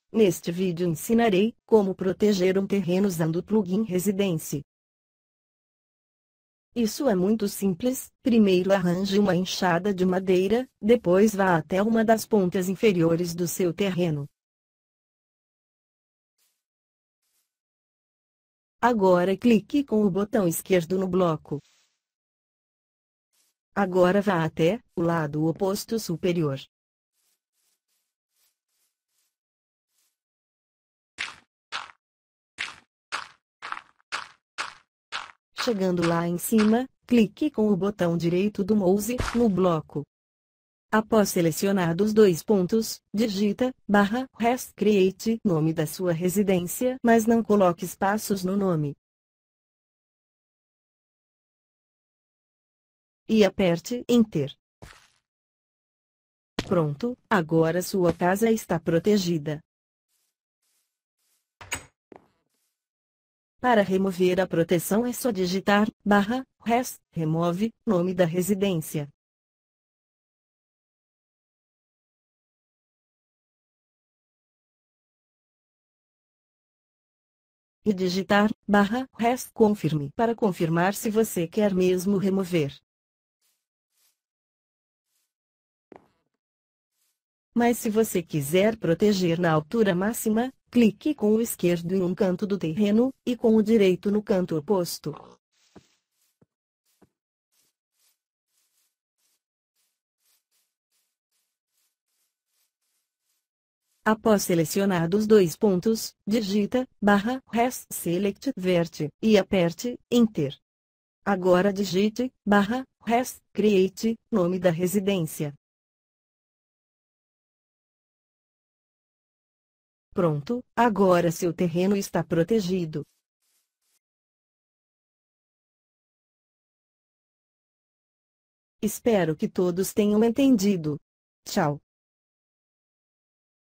Neste vídeo ensinarei como proteger um terreno usando o plugin Residence. Isso é muito simples. Primeiro arranje uma enxada de madeira, depois vá até uma das pontas inferiores do seu terreno. Agora clique com o botão esquerdo no bloco. Agora vá até o lado oposto superior. Chegando lá em cima, clique com o botão direito do mouse no bloco. Após selecionar os dois pontos, digita /rest create nome da sua residência, mas não coloque espaços no nome. E aperte Enter. Pronto, agora sua casa está protegida. Para remover a proteção é só digitar /rest remove nome da residência. E digitar /rest confirme para confirmar se você quer mesmo remover. Mas se você quiser proteger na altura máxima, clique com o esquerdo em um canto do terreno, e com o direito no canto oposto. Após selecionar os dois pontos, digita /rest select vert e aperte Enter. Agora digite /rest create nome da residência. Pronto, agora seu terreno está protegido. Espero que todos tenham entendido. Tchau.